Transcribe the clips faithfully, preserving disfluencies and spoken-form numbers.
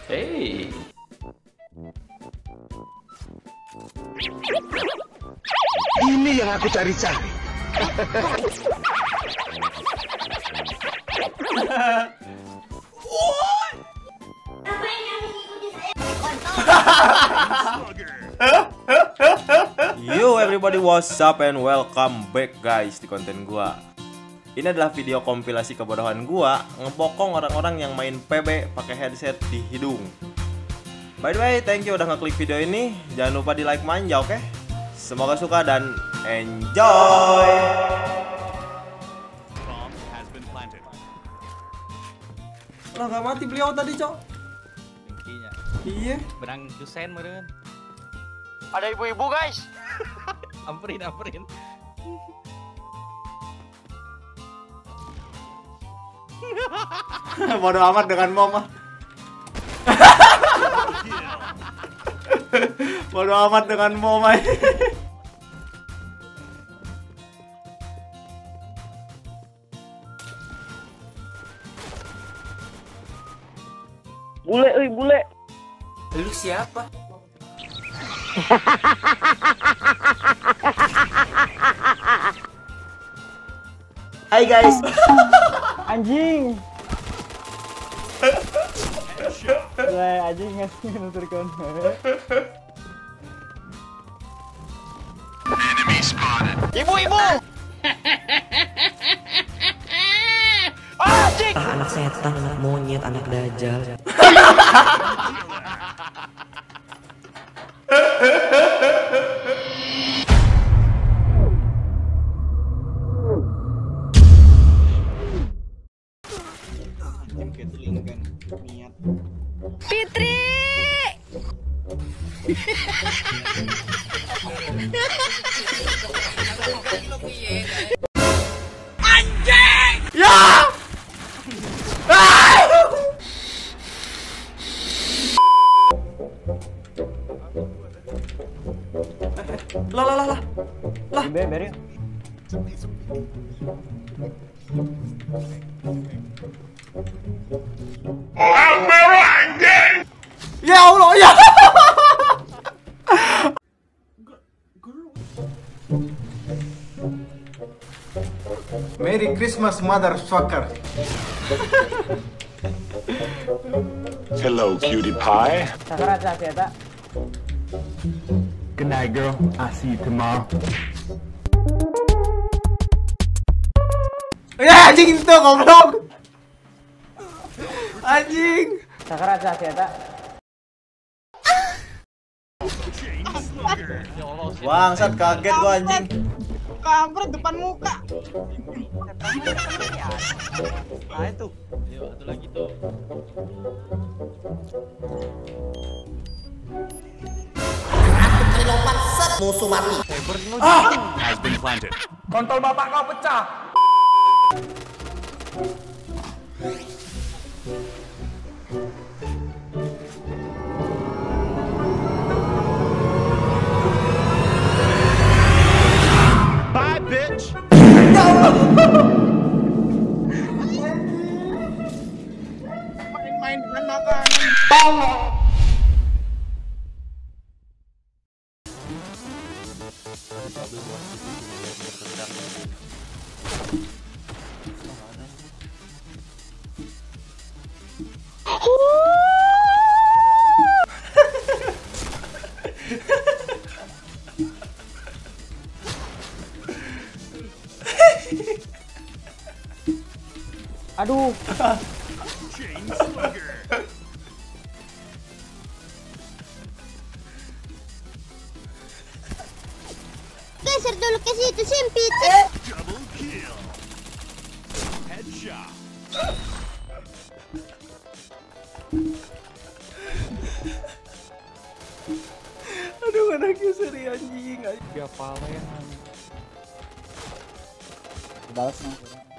Hey. Ini yang aku cari-cari. Yo everybody, what's up and welcome back guys di konten gua. Ini adalah video kompilasi kebodohan gua ngebokong orang-orang yang main P B pakai headset di hidung. By the way, thank you udah ngeklik video ini. Jangan lupa di like manja, oke? Okay? Semoga suka dan enjoy. Lah gak mati beliau tadi, Cok. Dengkinya. Iya. Berang dusen meureun. Ada ibu-ibu guys. Amperin, amperin. Bodoh amat dengan mama. Bodoh amat dengan mama. Bule, euy bule. Lu siapa? Hai guys. Anjing. Lah anjing ngasih nuturkeun. Ibu-ibu. Anjing. Ah, anak setan, anak monyet, anak dajal. Fitri. Anjing! Ya! Ah! Lah lah lah lah. Lah. Be, beri. Ya Allah ya. Merry Christmas, motherfucker. Hello, cutie pie. Sakarat sa eta. Good night, girl. I'll see you tomorrow. Ya anjing itu goblok. Anjing. Sakarat sa eta. Bangsat, kaget gua anjing. Kampret depan muka. Nah itu. Ayo, satu lagi tuh. Musuh mati. Kontol bapak kau pecah. Bye, bitch. Main-main dengan makanan. Aduh. Geser dulu ke situ sempit. Aduh anaknya seri anjing. Dia palen. Balas mah.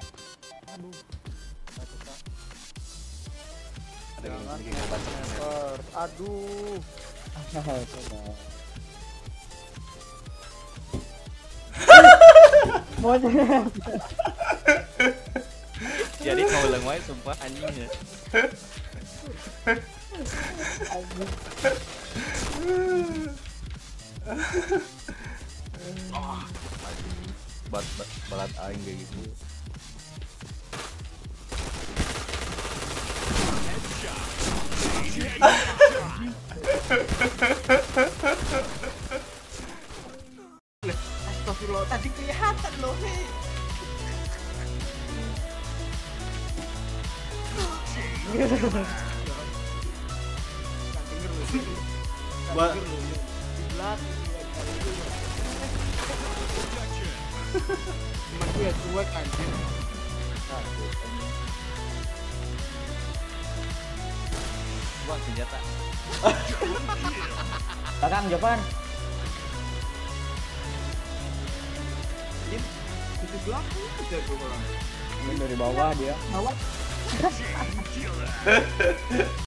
Aduh. Monyet. Jadi kau ulang wae sumpah anjingnya. Bat bat balat aing kayak gitu. Astagfirullah, tadi kelihatan loh nih. Gua Cuma gue cuek anjir. Wah, senjata. Belakang Jopan. Itu belakang aja gue orang. Ini dari bawah dia. Bawah.